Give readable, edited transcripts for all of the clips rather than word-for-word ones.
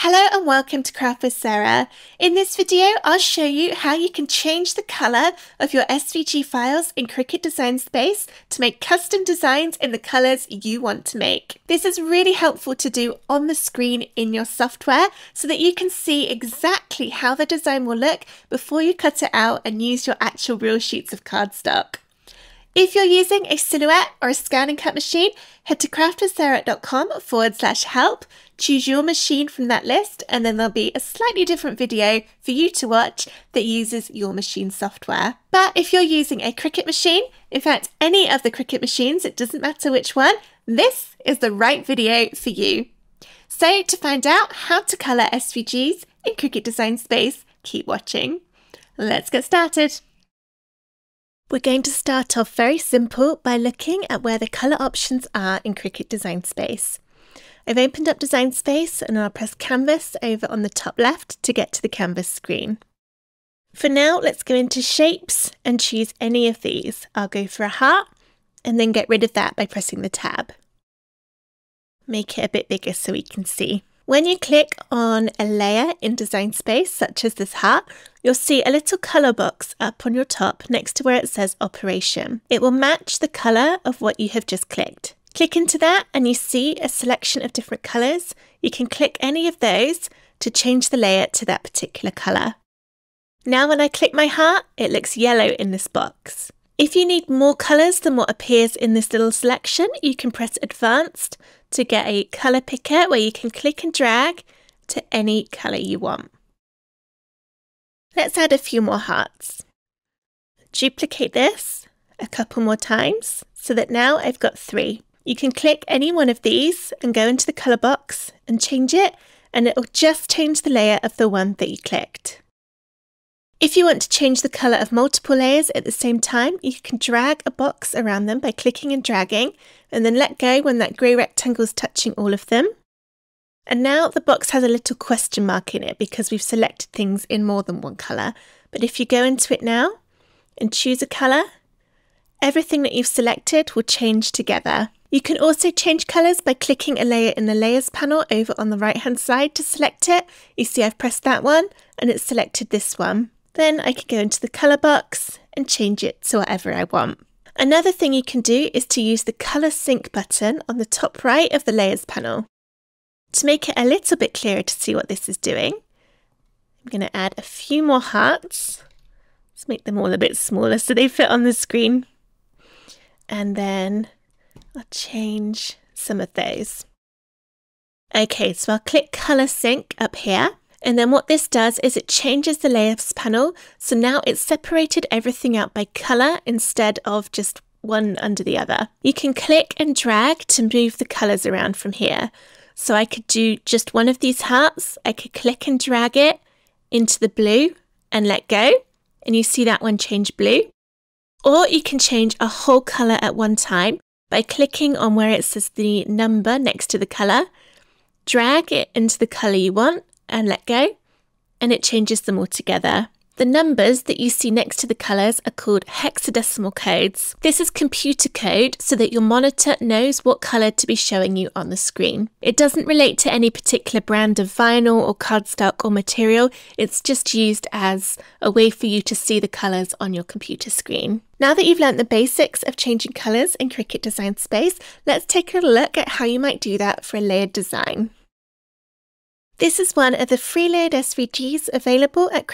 Hello and welcome to Craft with Sarah. In this video, I'll show you how you can change the colour of your SVG files in Cricut Design Space to make custom designs in the colours you want to make. This is really helpful to do on the screen in your software so that you can see exactly how the design will look before you cut it out and use your actual real sheets of cardstock. If you're using a Silhouette or a scan and cut machine, head to craftwithsarah.com/help, choose your machine from that list, and then there'll be a slightly different video for you to watch that uses your machine software. But if you're using a Cricut machine, in fact any of the Cricut machines, it doesn't matter which one, this is the right video for you. So to find out how to colour SVGs in Cricut Design Space, keep watching. Let's get started. We're going to start off very simple by looking at where the colour options are in Cricut Design Space. I've opened up Design Space and I'll press Canvas over on the top left to get to the canvas screen. For now, let's go into Shapes and choose any of these. I'll go for a heart and then get rid of that by pressing the tab. Make it a bit bigger so we can see. When you click on a layer in Design Space, such as this heart, you'll see a little colour box up on your top next to where it says Operation. It will match the colour of what you have just clicked. Click into that and you see a selection of different colours. You can click any of those to change the layer to that particular colour. Now when I click my heart, it looks yellow in this box. If you need more colours than what appears in this little selection, you can press Advanced to get a colour picker where you can click and drag to any colour you want. Let's add a few more hearts. Duplicate this a couple more times so that now I've got 3. You can click any one of these and go into the colour box and change it, and it'll just change the layer of the one that you clicked. If you want to change the colour of multiple layers at the same time, you can drag a box around them by clicking and dragging, and then let go when that grey rectangle is touching all of them. And now the box has a little question mark in it because we've selected things in more than one colour. But if you go into it now and choose a colour, everything that you've selected will change together. You can also change colours by clicking a layer in the Layers panel over on the right hand side to select it. You see I've pressed that one and it's selected this one. Then I can go into the colour box and change it to whatever I want. Another thing you can do is to use the Colour Sync button on the top right of the Layers panel. To make it a little bit clearer to see what this is doing, I'm going to add a few more hearts. Let's make them all a bit smaller so they fit on the screen. And then I'll change some of those. Okay, so I'll click Colour Sync up here. And then what this does is it changes the Layers panel, so now it's separated everything out by colour instead of just one under the other. You can click and drag to move the colours around from here. So I could do just one of these hearts, I could click and drag it into the blue and let go, and you see that one change blue. Or you can change a whole colour at one time by clicking on where it says the number next to the colour, drag it into the colour you want, and let go, and it changes them all together. The numbers that you see next to the colours are called hexadecimal codes. This is computer code so that your monitor knows what colour to be showing you on the screen. It doesn't relate to any particular brand of vinyl or cardstock or material, it's just used as a way for you to see the colours on your computer screen. Now that you've learnt the basics of changing colours in Cricut Design Space, let's take a look at how you might do that for a layered design. This is one of the free layered SVGs available at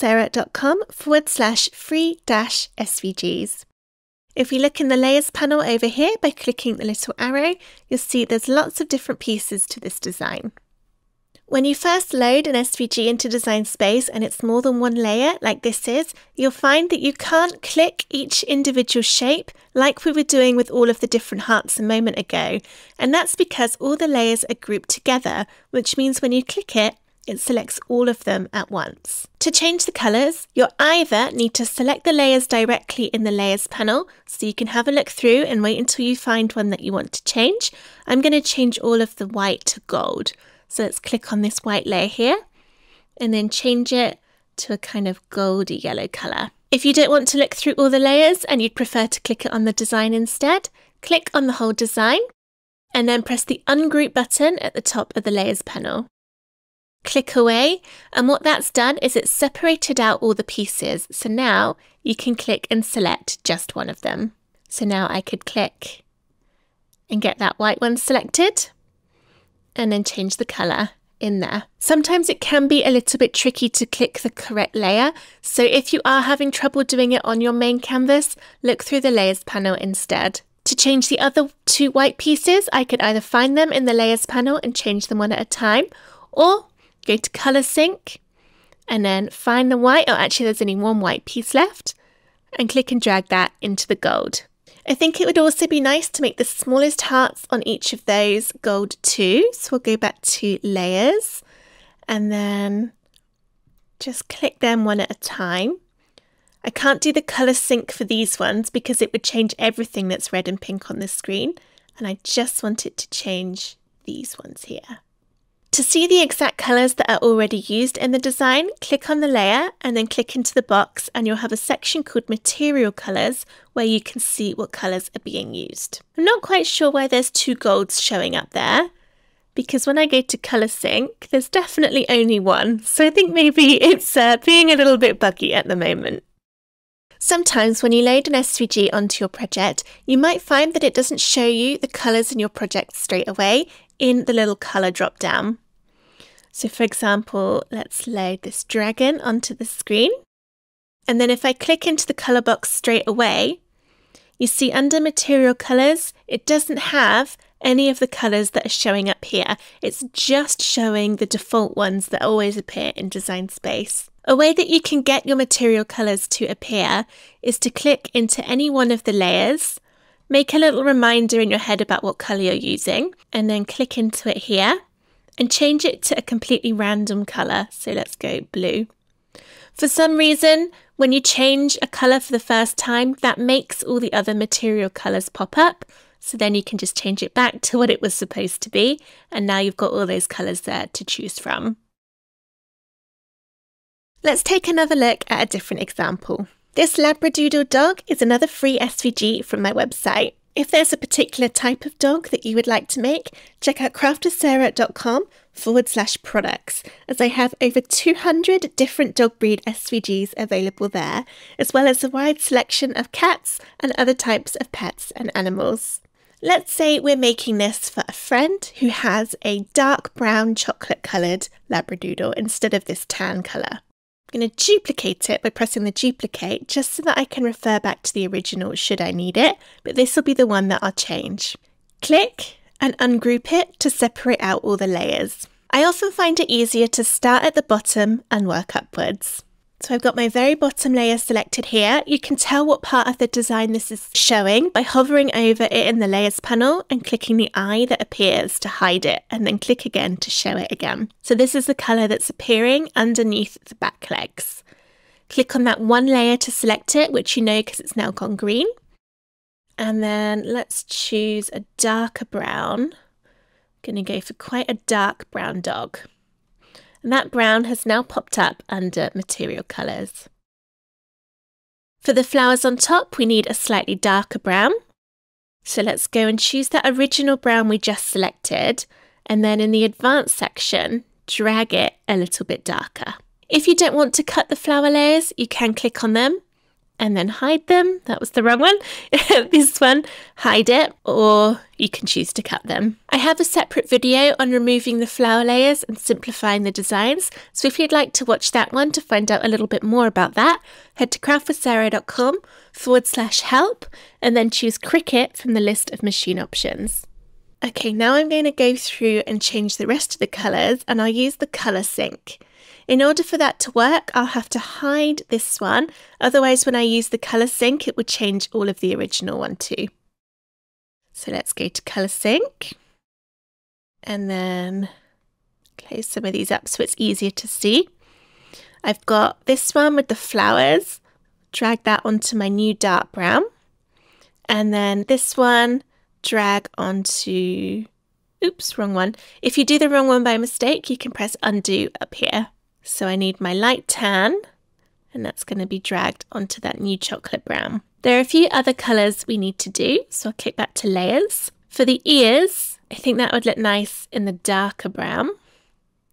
craftwithsarah.com/free-SVGs. If we look in the Layers panel over here by clicking the little arrow, you'll see there's lots of different pieces to this design. When you first load an SVG into Design Space and it's more than one layer like this is, you'll find that you can't click each individual shape like we were doing with all of the different hearts a moment ago. And that's because all the layers are grouped together, which means when you click it, it selects all of them at once. To change the colours, you'll either need to select the layers directly in the Layers panel, so you can have a look through and wait until you find one that you want to change. I'm going to change all of the white to gold. So let's click on this white layer here and then change it to a kind of goldy yellow colour. If you don't want to look through all the layers and you'd prefer to click it on the design instead, click on the whole design and then press the Ungroup button at the top of the Layers panel. click away, and what that's done is it's separated out all the pieces. So now you can click and select just one of them. So now I could click and get that white one selected and then change the colour in there. Sometimes it can be a little bit tricky to click the correct layer, so if you are having trouble doing it on your main canvas, look through the layers panel instead. To change the other two white pieces, I could either find them in the layers panel and change them one at a time, or go to colour sync and then find the white, or actually there's only one white piece left, and click and drag that into the gold. I think it would also be nice to make the smallest hearts on each of those gold too. So we'll go back to layers and then just click them one at a time. I can't do the colour sync for these ones because it would change everything that's red and pink on the screen. And I just want it to change these ones here. To see the exact colours that are already used in the design, click on the layer and then click into the box, and you'll have a section called Material Colours where you can see what colours are being used. I'm not quite sure why there's two golds showing up there, because when I go to Colour Sync, there's definitely only one. So I think maybe it's being a little bit buggy at the moment. Sometimes when you load an SVG onto your project, you might find that it doesn't show you the colours in your project straight away in the little colour drop down. So for example, let's load this dragon onto the screen. And then if I click into the colour box straight away, you see under Material Colours, it doesn't have any of the colours that are showing up here. It's just showing the default ones that always appear in Design Space. A way that you can get your material colours to appear is to click into any one of the layers, make a little reminder in your head about what colour you're using, and then click into it here and change it to a completely random colour. So let's go blue. For some reason, when you change a colour for the first time, that makes all the other material colours pop up. So then you can just change it back to what it was supposed to be. And now you've got all those colours there to choose from. Let's take another look at a different example. This Labradoodle dog is another free SVG from my website. If there's a particular type of dog that you would like to make, check out craftersarah.com/products, as I have over 200 different dog breed SVGs available there, as well as a wide selection of cats and other types of pets and animals. Let's say we're making this for a friend who has a dark brown chocolate coloured Labradoodle instead of this tan colour. I'm going to duplicate it by pressing the duplicate just so that I can refer back to the original should I need it, but this will be the one that I'll change. Click and ungroup it to separate out all the layers. I often find it easier to start at the bottom and work upwards. So I've got my very bottom layer selected here. You can tell what part of the design this is showing by hovering over it in the layers panel and clicking the eye that appears to hide it, and then click again to show it again. So this is the colour that's appearing underneath the back legs. Click on that one layer to select it, which you know because it's now gone green. And then let's choose a darker brown. I'm going to go for quite a dark brown dog. And that brown has now popped up under Material Colours. For the flowers on top, we need a slightly darker brown. So let's go and choose that original brown we just selected, and then in the Advanced section, drag it a little bit darker. If you don't want to cut the flower layers, you can click on them and then hide them. That was the wrong one. This one, hide it, or you can choose to cut them. I have a separate video on removing the flower layers and simplifying the designs, so if you'd like to watch that one to find out a little bit more about that, head to craftersarah.com/help and then choose Cricut from the list of machine options. Okay, now I'm going to go through and change the rest of the colours, and I'll use the colour sync. In order for that to work, I'll have to hide this one, otherwise when I use the colour sync it would change all of the original one too. So let's go to colour sync and then close some of these up so it's easier to see. I've got this one with the flowers, drag that onto my new dark brown, and then this one drag onto, oops, wrong one. If you do the wrong one by mistake, you can press undo up here. So I need my light tan, and that's going to be dragged onto that new chocolate brown. There are a few other colours we need to do, so I'll click back to layers. For the ears, I think that would look nice in the darker brown.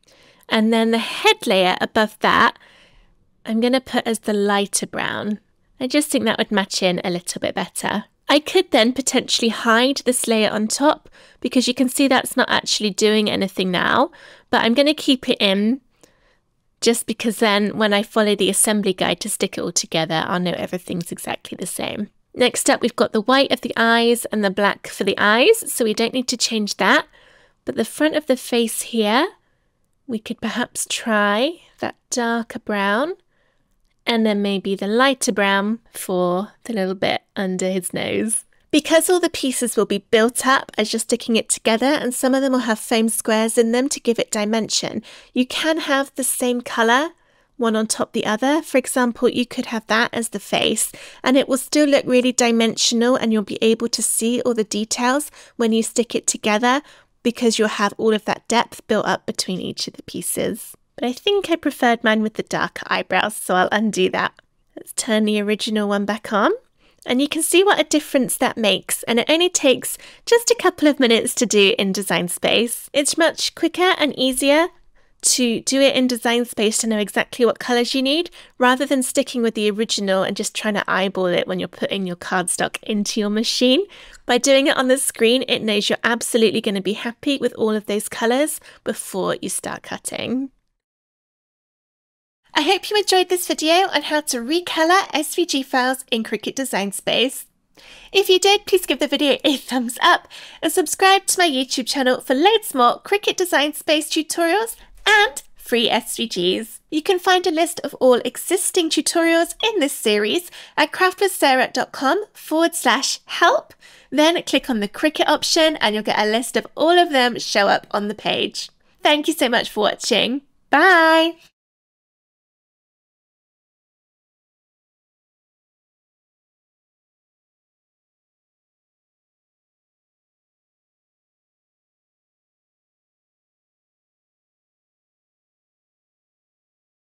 And then the head layer above that, I'm going to put as the lighter brown. I just think that would match in a little bit better. I could then potentially hide this layer on top because you can see that's not actually doing anything now, but I'm going to keep it in just because then when I follow the assembly guide to stick it all together, I'll know everything's exactly the same. Next up, we've got the white of the eyes and the black for the eyes, so we don't need to change that. But the front of the face here, we could perhaps try that darker brown, and then maybe the lighter brown for the little bit under his nose. Because all the pieces will be built up as you're sticking it together, and some of them will have foam squares in them to give it dimension, you can have the same colour, one on top the other. For example, you could have that as the face, and it will still look really dimensional, and you'll be able to see all the details when you stick it together because you'll have all of that depth built up between each of the pieces. But I think I preferred mine with the darker eyebrows, so I'll undo that. Let's turn the original one back on. And you can see what a difference that makes, and it only takes just a couple of minutes to do in Design Space. It's much quicker and easier to do it in Design Space to know exactly what colours you need, rather than sticking with the original and just trying to eyeball it when you're putting your cardstock into your machine. By doing it on the screen, it knows you're absolutely going to be happy with all of those colours before you start cutting. I hope you enjoyed this video on how to recolor SVG files in Cricut Design Space. If you did, please give the video a thumbs up and subscribe to my YouTube channel for loads more Cricut Design Space tutorials and free SVGs. You can find a list of all existing tutorials in this series at craftvithsarah.com/help. Then click on the Cricut option and you'll get a list of all of them show up on the page. Thank you so much for watching. Bye!